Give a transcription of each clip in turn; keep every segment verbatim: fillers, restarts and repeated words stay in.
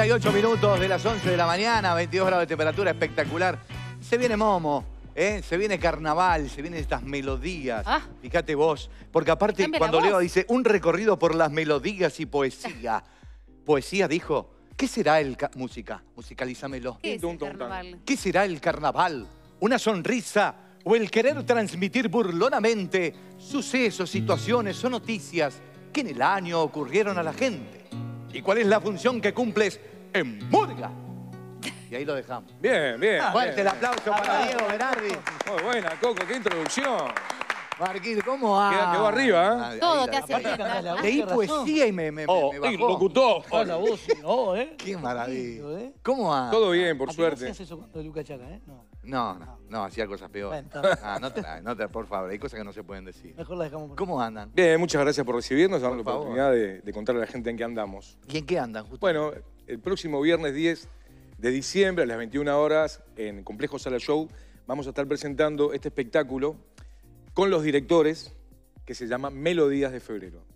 treinta y ocho minutos de las once de la mañana, veintidós grados de temperatura, espectacular. Se viene Momo, ¿eh? Se viene carnaval, se vienen estas melodías. Ah. Fíjate vos, porque aparte cuando Leo dice un recorrido por las melodías y poesía. Poesía dijo, ¿qué será el música? Musicalízamelo. ¿Qué es el carnaval? ¿Qué será el carnaval? ¿Una sonrisa o el querer transmitir burlonamente sucesos, situaciones o noticias que en el año ocurrieron a la gente? ¿Y cuál es la función que cumples en Murga? Y ahí lo dejamos. Bien, bien. Ah, fuerte bien. el aplauso ah, para ah, Diego Berardi. Muy buena, Coco, qué introducción. Marquín, ¿cómo va? Queda, quedó arriba, ¿eh? Todo te hace bien. Leí poesía y me, me, oh, me bajó. Locutor. Oh, la voz, no, ¿eh? Qué maravilla. ¿Eh? ¿Cómo va? Todo bien, por ¿A suerte. ¿Qué hacías eso cuando de Luca Chaca, eh? No. No, no, no, hacía cosas peores. Ah, no te la, no te, por favor, hay cosas que no se pueden decir. Mejor la dejamos por ¿Cómo andan? Bien, muchas gracias por recibirnos, por dando la oportunidad de, de contarle a la gente en qué andamos. ¿Y en qué andan? Justo? Bueno, el próximo viernes diez de diciembre a las veintiuna horas en Complejo Sala Show vamos a estar presentando este espectáculo con los directores que se llama Melodías de Febrero.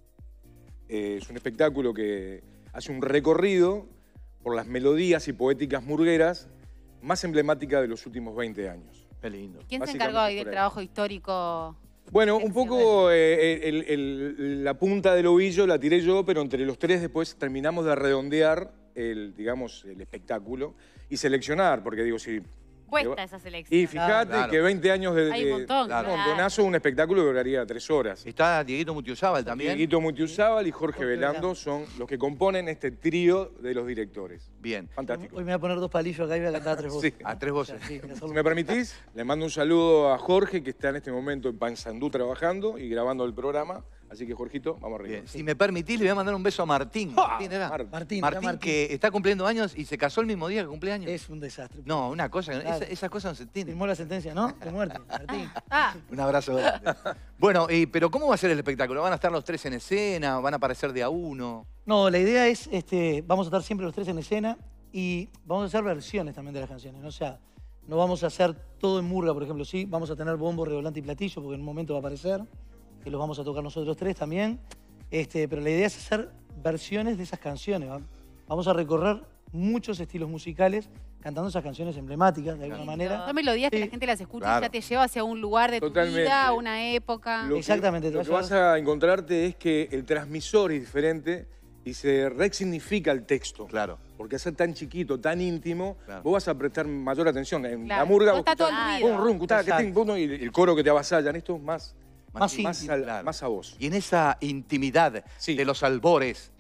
Eh, es un espectáculo que hace un recorrido por las melodías y poéticas murgueras más emblemáticas de los últimos veinte años. Qué lindo. ¿Quién se encargó ahí del trabajo histórico? Bueno, un poco eh, el, el, la punta del ovillo la tiré yo, pero entre los tres después terminamos de redondear el, digamos, el espectáculo y seleccionar, porque digo, si... Cuesta esa selección. Y fíjate claro. que veinte años de... Hay un montón, claro. Un montonazo, un espectáculo que duraría tres horas. Está Dieguito Mutiuzábal también. Dieguito Mutiuzábal y Jorge, Jorge Velando son los que componen este trío de los directores. Bien. Fantástico. Hoy me voy a poner dos palillos acá y voy a cantar a tres voces. Sí, a tres voces. Sí, si me permitís, le mando un saludo a Jorge, que está en este momento en Paysandú trabajando y grabando el programa. Así que, Jorgito, vamos arriba. Bien. Si me permitís, le voy a mandar un beso a Martín. ¡Ah! Martín, era. Martín, Martín, Martín, que está cumpliendo años y se casó el mismo día que cumple años. Es un desastre. No, una cosa, claro. esa, esas cosas no se entienden. Firmó la sentencia, ¿no? De muerte, Martín. Ah. Un abrazo grande. Bueno, y, pero ¿cómo va a ser el espectáculo? ¿Van a estar los tres en escena? ¿Van a aparecer de a uno? No, la idea es, este, vamos a estar siempre los tres en escena y vamos a hacer versiones también de las canciones, ¿no? O sea, no vamos a hacer todo en murga, por ejemplo, sí, vamos a tener bombo, redoblante y platillo, porque en un momento va a aparecer, que los vamos a tocar nosotros tres también. Este, pero la idea es hacer versiones de esas canciones. ¿va? Vamos a recorrer muchos estilos musicales cantando esas canciones emblemáticas, de alguna manera. Son melodías que sí. la gente las escucha Claro. y ya te lleva hacia un lugar de Totalmente. tu vida, una época. Lo Exactamente. Que, lo que vas a encontrarte es que el transmisor es diferente y se resignifica el texto. Claro. Porque al ser tan chiquito, tan íntimo, claro. vos vas a prestar mayor atención. En claro. la murga, no vos está todo escuchás, el ruido. pum, rum, cutá, que ting, pum, y el coro que te avasallan. Esto es más... Más, Más más, íntimo, al, claro. más a vos. Y en esa intimidad sí. de los albores,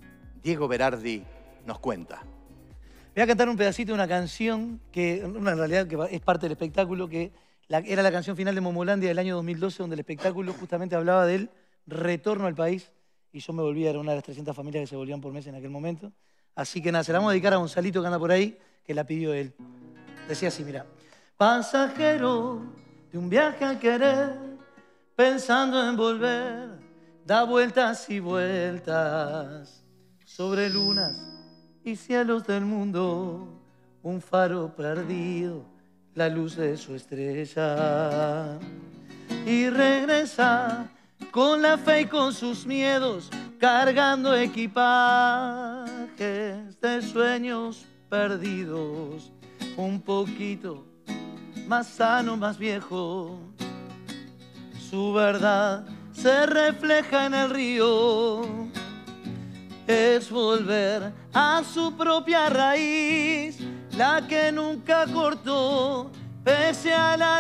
Diego Berardi nos cuenta. Voy a cantar un pedacito de una canción que, en realidad, que es parte del espectáculo, que la, era la canción final de Momolandia del año dos mil doce, donde el espectáculo justamente hablaba del retorno al país. Y yo me volví, era una de las trescientas familias que se volvían por mes en aquel momento. Así que nada, se la vamos a dedicar a Gonzalito que anda por ahí, que la pidió él. Decía así, mira. Pasajero de un viaje a querer, pensando en volver, da vueltas y vueltas sobre lunas y cielos del mundo, un faro perdido, la luz de su estrella. Y regresa con la fe y con sus miedos, cargando equipajes de sueños perdidos, un poquito más sano, más viejo. Su verdad se refleja en el río. Es volver a su propia raíz, la que nunca cortó, pese a la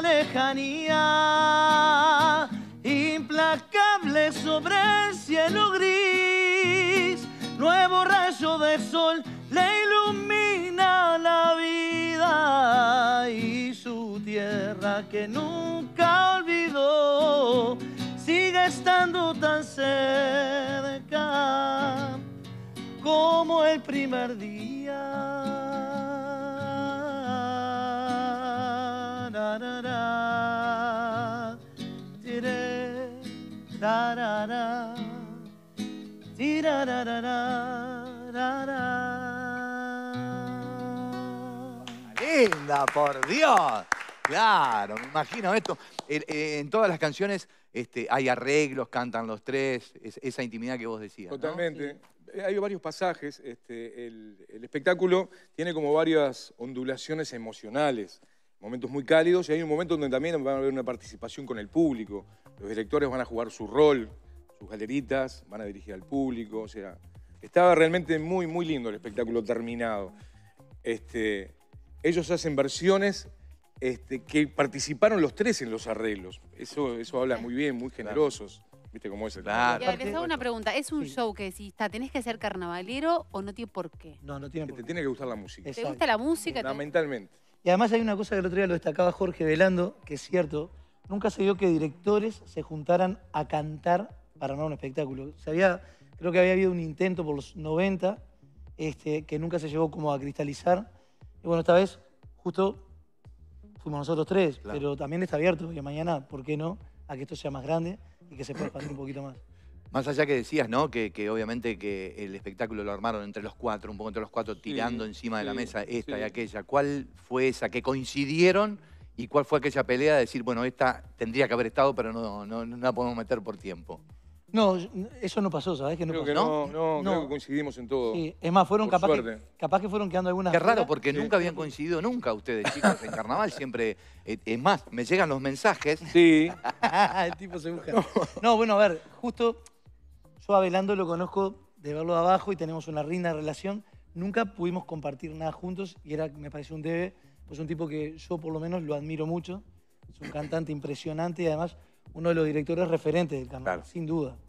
lejanía. Implacable sobre el cielo gris, nuevo rayo de sol le ilumina la vida. Y su tierra que nunca olvidó, sigue estando tan cerca como el primer día. Da, da, da. Tire, da, da, da. Tira, da, da, da, da, da. ¡Linda, por Dios! Claro, me imagino esto. Eh, eh, en todas las canciones este, hay arreglos, cantan los tres, es, esa intimidad que vos decías, Totalmente. ¿no? Sí. hay varios pasajes. Este, el, el espectáculo tiene como varias ondulaciones emocionales, momentos muy cálidos, y hay un momento donde también va a haber una participación con el público. Los directores van a jugar su rol, sus galeritas, van a dirigir al público, o sea, estaba realmente muy, muy lindo el espectáculo terminado. Este, ellos hacen versiones este, que participaron los tres en los arreglos. Eso, eso habla muy bien, muy generosos. ¿Viste cómo es el Claro. Y les hago una pregunta. ¿Es un Sí. show que si está, tenés que ser carnavalero o no tiene por qué? No, no tiene Que por te qué. tiene que gustar la música. ¿Te gusta la música? ¿Te- Fundamentalmente. Y además hay una cosa que el otro día lo destacaba Jorge Velando, que es cierto, nunca se dio que directores se juntaran a cantar para armar un espectáculo. Se había, creo que había habido un intento por los noventa, este, que nunca se llegó como a cristalizar. Y bueno, esta vez justo fuimos nosotros tres, Claro. pero también está abierto, que mañana, ¿por qué no?, a que esto sea más grande y que se pueda expandir un poquito más. Más allá que decías, ¿no? Que, que obviamente que el espectáculo lo armaron entre los cuatro, un poco entre los cuatro, tirando encima de la sí, mesa esta sí. y aquella. ¿Cuál fue esa que coincidieron y cuál fue aquella pelea de decir, bueno, esta tendría que haber estado, pero no, no, no la podemos meter por tiempo? No, eso no pasó, ¿sabes? Que no Creo pasó. que no, no, No. creo que coincidimos en todo. Sí, es más, fueron Por capaz que, suerte. capaz que fueron quedando algunas... Qué raro, fuera. porque Sí. nunca habían coincidido nunca ustedes, chicos, en carnaval. Siempre, eh, es más, me llegan los mensajes. Sí, El tipo se busca. No, bueno, a ver, justo yo a Velando lo conozco de verlo de abajo y tenemos una linda relación. Nunca pudimos compartir nada juntos y era, me pareció un debe, pues un tipo que yo por lo menos lo admiro mucho. Es un cantante impresionante y además uno de los directores referentes del carnaval, Claro. sin duda.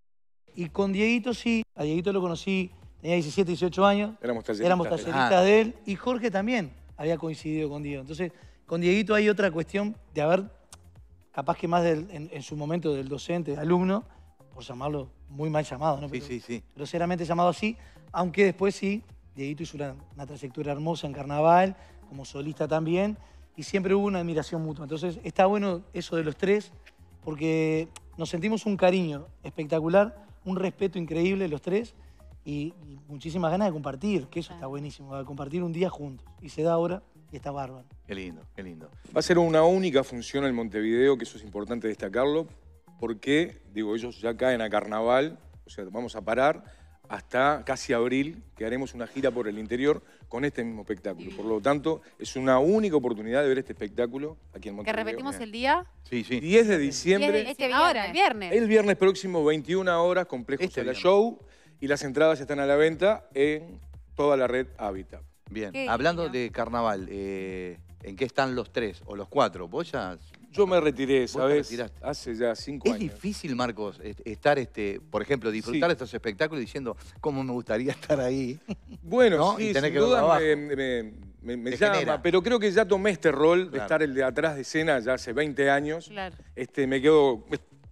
Y con Dieguito sí, a Dieguito lo conocí, tenía diecisiete, dieciocho años. éramos talleristas. Éramos de- talleristas Ah. de él y Jorge también había coincidido con Diego. Entonces, con Dieguito hay otra cuestión de haber, capaz que más del- en, en su momento del docente, de alumno, por llamarlo muy mal llamado, ¿no? Sí, Pero sí, sí. groseramente llamado así, aunque después sí, Dieguito hizo una, una trayectoria hermosa en carnaval, como solista también, y siempre hubo una admiración mutua. Entonces, está bueno eso de los tres, porque nos sentimos un cariño espectacular, un respeto increíble los tres, y, y muchísimas ganas de compartir, que eso está buenísimo, de compartir un día juntos. Y se da ahora y está bárbaro. Qué lindo, qué lindo. Va a ser una única función en Montevideo, que eso es importante destacarlo, porque, digo, ellos ya caen a carnaval, o sea, vamos a parar hasta casi abril, que haremos una gira por el interior con este mismo espectáculo. Por lo tanto, es una única oportunidad de ver este espectáculo aquí en ¿Que Montevideo. repetimos el día? Sí, sí. diez de Y es diciembre, de- este ahora, el viernes. el viernes próximo, veintiuna horas, Complejo Este Sala viernes. Show, y las entradas están a la venta en toda la red Habitat. Bien. Qué Hablando lindo. de carnaval, eh, ¿en qué están los tres o los cuatro? ¿Vos ya...? Yo me retiré, te ¿sabes? retiraste. Hace ya cinco Es años. difícil, Marcos, est- estar, este, por ejemplo, disfrutar Sí. estos espectáculos diciendo cómo me gustaría estar ahí. Bueno, ¿no? sí, Y tenés sin que verlo duda abajo. me, me- me- me Te llama, genera. pero creo que ya tomé este rol de Claro. estar el de atrás de escena ya hace veinte años. Claro. Este, me quedo...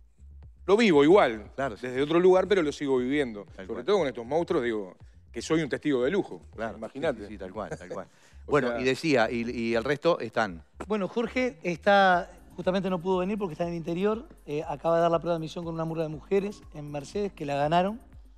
Lo vivo igual, Claro, sí. desde otro lugar, pero lo sigo viviendo. Tal Sobre cual. todo con estos monstruos, digo, que soy un testigo de lujo. Claro, Imagínate. Sí, sí, tal cual, tal cual. O Bueno, sea- y decía, y, y el resto están. Bueno, Jorge está, justamente no pudo venir porque está en el interior. eh, acaba de dar la prueba de admisión con una murga de mujeres en Mercedes, que la ganaron.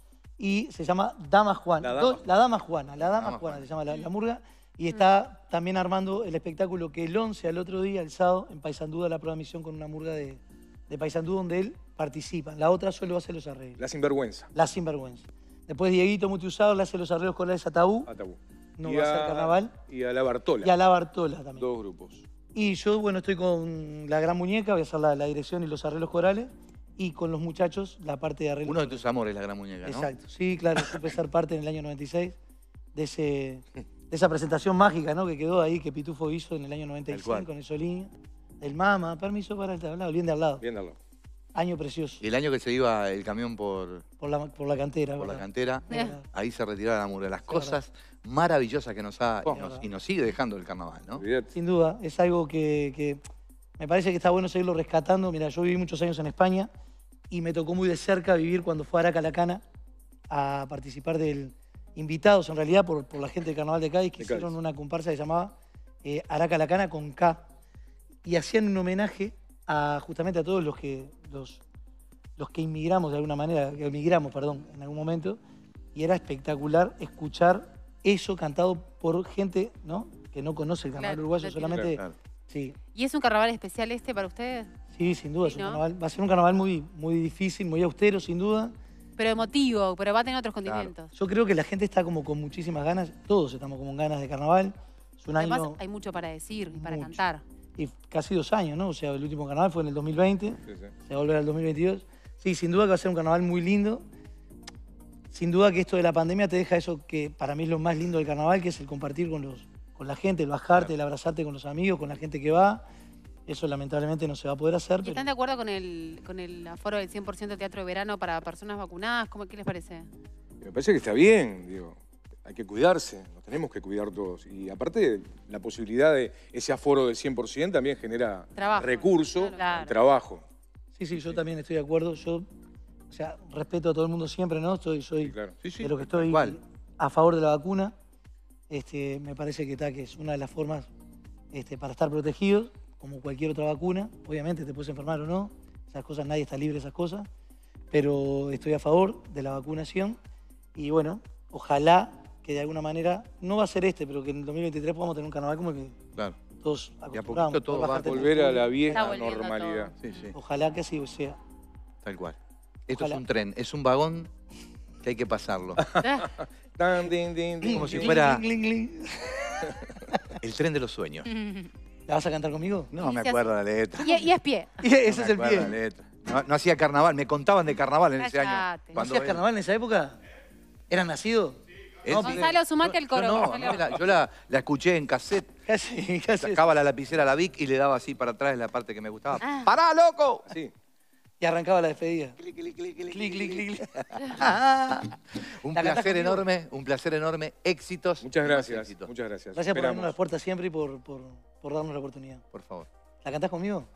Y se llama Dama Juana. La Dama Do- Juana. la Dama Juana, la Dama, Dama Juana, Juana. se llama la, la murga. Y está también armando el espectáculo que el once al otro día, el sábado, en Paysandú, da la prueba de admisión con una murga de, de Paysandú donde él participa. La otra solo hace los arreglos. La sinvergüenza. La Sinvergüenza. Después Dieguito Multiusado le hace los arreglos corales a Tabú. A Tabú. No Y va a ser carnaval. Y a la Bartola. Y a la Bartola también. Dos grupos. Y yo, bueno, estoy con la Gran Muñeca, voy a hacer la, la dirección y los arreglos corales. Y con los muchachos, la parte de arreglos Uno de corales. tus amores, la gran muñeca, ¿no? Exacto. Sí, claro, supe ser parte en el año noventa y seis de, ese, de esa presentación mágica, ¿no? Que quedó ahí, que Pitufo hizo en el año noventa y Tal cual. cinco con el Solín. El Mama, permiso para el tablado, bien de al lado. Bien, Darlo. Año precioso, Y el año que se iba el camión por, por la, por la cantera. por la ¿verdad? cantera, ¿Verdad? ahí se retiraba la murga. Las Es cosas maravillosas que nos ha Oh. y, nos, y nos sigue dejando el carnaval, ¿no? Olvídate. Sin duda, es algo que, que me parece que está bueno seguirlo rescatando. Mira, yo viví muchos años en España y me tocó muy de cerca vivir cuando fue a Aracalacana a participar del invitados, en realidad, por, por la gente del Carnaval de Cádiz, que De Cádiz. hicieron una comparsa que se llamaba eh, Aracalacana con K. Y hacían un homenaje a justamente a todos los que, los, los que inmigramos de alguna manera, que emigramos, perdón, en algún momento. Y era espectacular escuchar eso cantado por gente, ¿no?, que no conoce el carnaval Claro, uruguayo, no tiene- solamente... Claro, Sí, ¿Y es un carnaval especial este para ustedes? sí, sin duda. Sí, es un ¿no? carnaval- va a ser un carnaval muy, muy difícil, muy austero, sin duda. Pero emotivo, pero va a tener otros condimentos. Yo creo que la gente está como con muchísimas ganas, todos estamos como con ganas de carnaval. Es un Además, año... hay mucho para decir y para mucho. cantar. Y casi dos años, ¿no? O sea, el último carnaval fue en el dos mil veinte, Sí, sí. se va a volver al dos mil veintidós. Sí, sin duda que va a ser un carnaval muy lindo. Sin duda que esto de la pandemia te deja eso que para mí es lo más lindo del carnaval, que es el compartir con, los, con la gente, el bajarte, claro. el abrazarte con los amigos, con la gente que va. Eso lamentablemente no se va a poder hacer. ¿Y están pero... de acuerdo con el, con el aforo del cien por ciento teatro de verano para personas vacunadas? ¿Cómo, ¿Qué les parece? Me parece que está bien, digo. Hay que cuidarse, nos tenemos que cuidar todos. Y aparte, la posibilidad de ese aforo del cien por ciento también genera trabajo, recurso claro. y trabajo. Sí, sí, yo sí. también estoy de acuerdo. Yo, o sea, respeto a todo el mundo siempre, ¿no? Estoy, soy Sí, claro. sí, sí, de lo que estoy igual. a favor de la vacuna. Este, me parece que, está, que es una de las formas este, para estar protegidos, como cualquier otra vacuna. Obviamente te puedes enfermar o no. Esas cosas, nadie está libre de esas cosas. Pero estoy a favor de la vacunación. Y bueno, ojalá que de alguna manera, no va a ser este, pero que en el dos mil veintitrés podamos tener un carnaval como el que claro. todos Y a acostumbramos. poquito todo va a volver a la vieja Está normalidad. Sí, sí. Ojalá que así sea. Tal cual. Esto Ojalá. es un tren, es un vagón que hay que pasarlo. Tan, din, din, din, Como si din. fuera- Cling, cling, cling. El tren de los sueños. ¿La vas a cantar conmigo? No me Sí, acuerdo la letra. Y, y es pie. Y ese No es el me acuerdo la pie. letra. No, no hacía carnaval, me contaban de carnaval en ese año. Cállate. ¿No Cuando hacías él- carnaval en esa época? ¿Eras nacido? él- No, Gonzalo, sumate al yo coro, no, Gonzalo. no era- yo la, la escuché en cassette, Casi, casi. sacaba la lapicera a la Vic y le daba así para atrás en la parte que me gustaba. Ah. ¡Pará, loco! Sí. Y arrancaba la despedida. Clic, clic, clic, clic, Clic, clic, clic, clic. Un ¿La cantás placer conmigo? enorme, un placer enorme. Éxitos. Muchas y más gracias, éxitos. muchas gracias. Gracias por abrirnos Esperamos. las puertas siempre y por, por, por darnos la oportunidad. Por favor. ¿La cantás conmigo?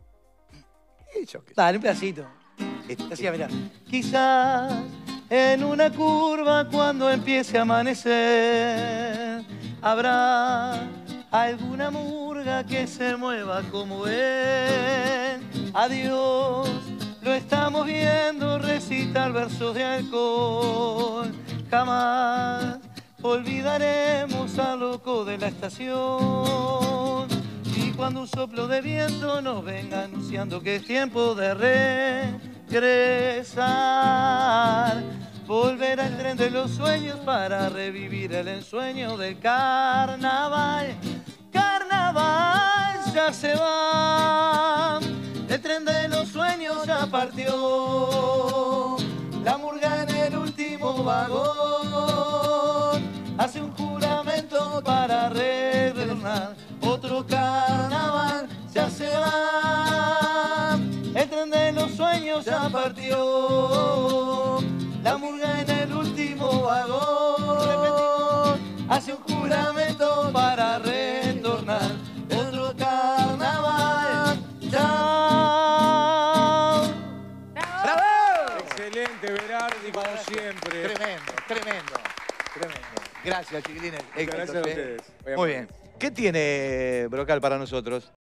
Y yo qué sé. Dale, un pedacito. Este- Decía, mirá. Quizás en una curva cuando empiece a amanecer habrá alguna murga que se mueva como él. Adiós, lo estamos viendo recitar versos de alcohol. Jamás olvidaremos al loco de la estación. Y cuando un soplo de viento nos venga anunciando que es tiempo de regresar, volver al tren de los sueños para revivir el ensueño del carnaval. Carnaval ya se va, el tren de los sueños ya partió, la murga en el último vagón hace un juramento para retornar. Otro carnaval ya se va, el tren de los sueños ya partió, la murga en el último vagón hace un juramento para retornar. Otro carnaval ya. ¡Bravo! Excelente, Berardi, como siempre. Tremendo, tremendo, tremendo. Gracias, chiquilines. Muchas gracias a Éxitos, ¿eh? ustedes. Muy Muy bien. ¿Qué tiene Brocal para nosotros?